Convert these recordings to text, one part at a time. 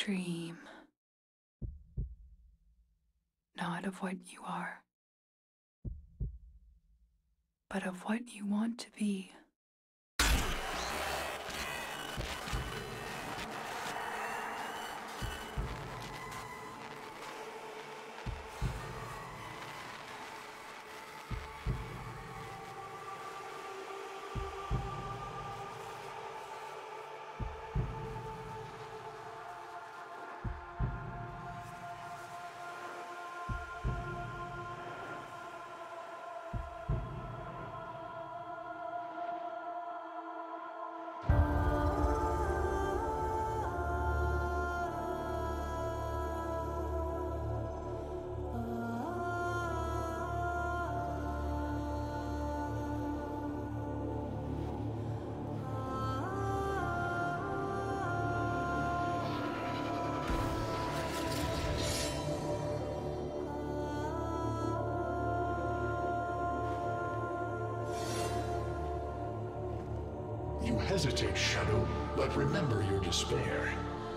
dream, not of what you are, but of what you want to be. You hesitate, Shadow, but remember your despair.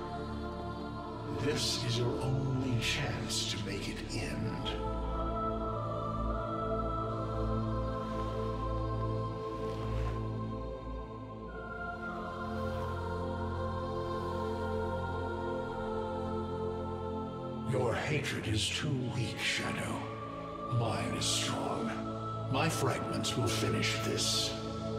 This is your only chance to make it end. Your hatred is too weak, Shadow. Mine is strong. My fragments will finish this.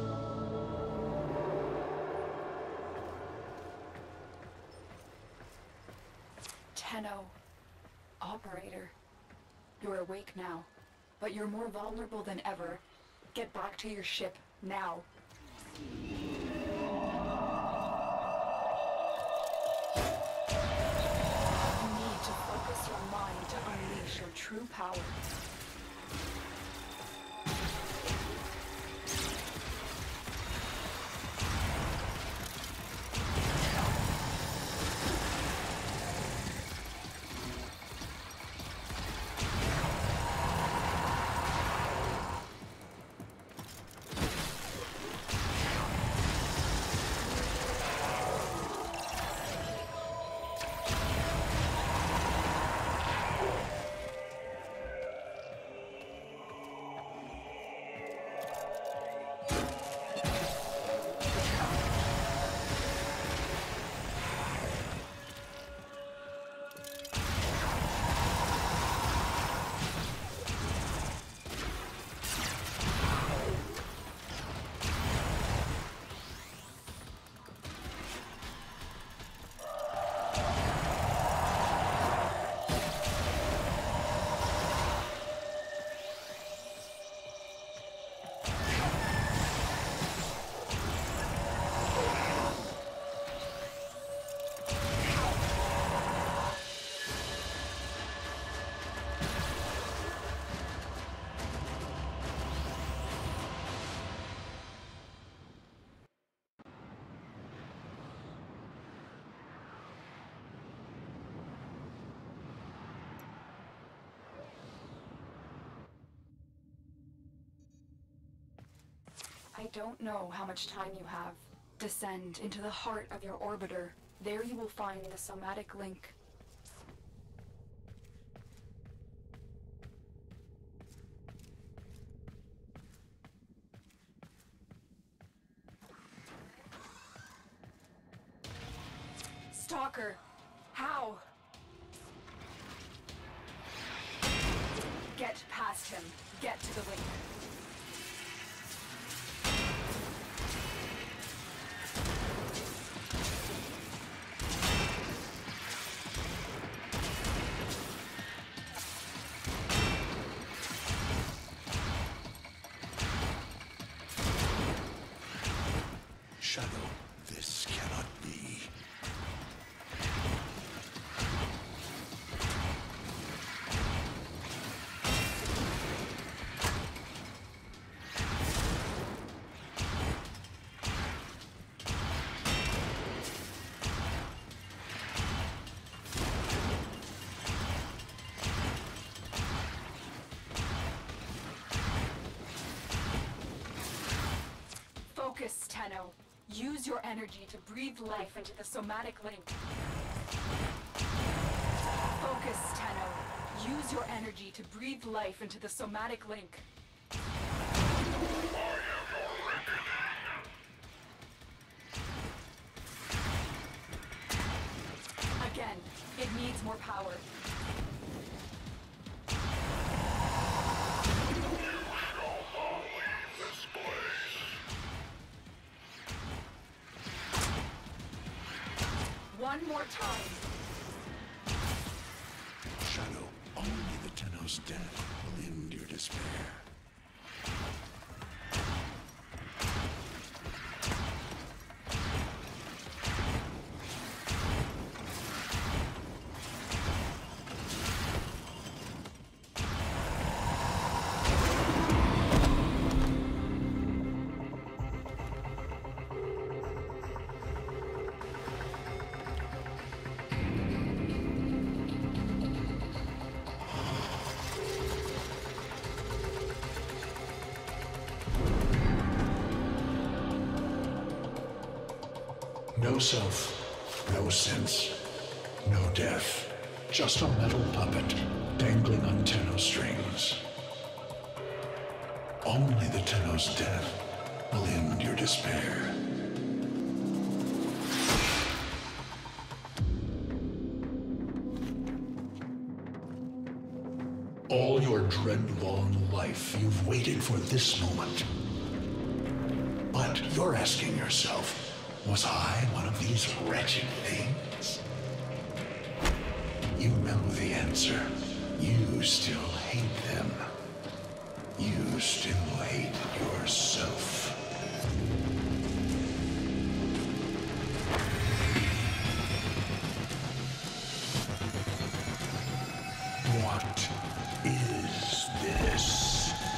Tenno. Operator. You're awake now, but you're more vulnerable than ever. Get back to your ship, now. You need to focus your mind to unleash your true power. I don't know how much time you have. Descend into the heart of your orbiter. There you will find the somatic link. Stalker! How? Get past him. Get to the link. Shadow, this cannot be. Focus, Tenno. Use your energy to breathe life into the somatic link. Focus, Tenno. Use your energy to breathe life into the somatic link. Again, it needs more power. One more time. Shadow, only the Tenno's death will end your despair. No self, no sense, no death. Just a metal puppet dangling on Tenno strings. Only the Tenno's death will end your despair. All your dread-long life, you've waited for this moment. But you're asking yourself, was I one of these wretched things? You know the answer. You still hate them. You still hate yourself. What is this?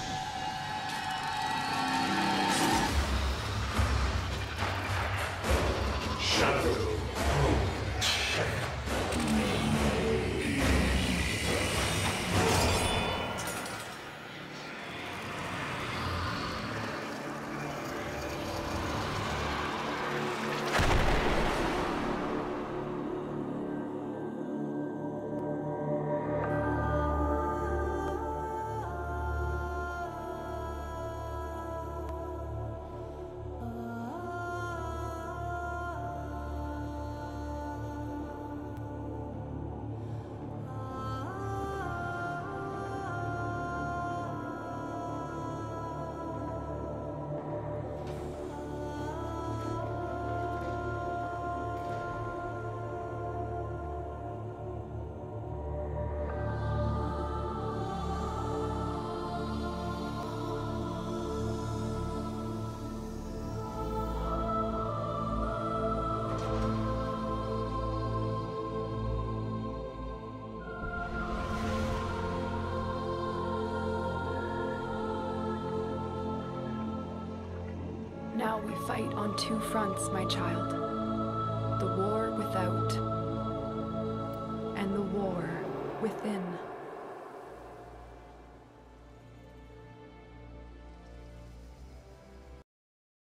Now we fight on two fronts, my child. The war without, and the war within.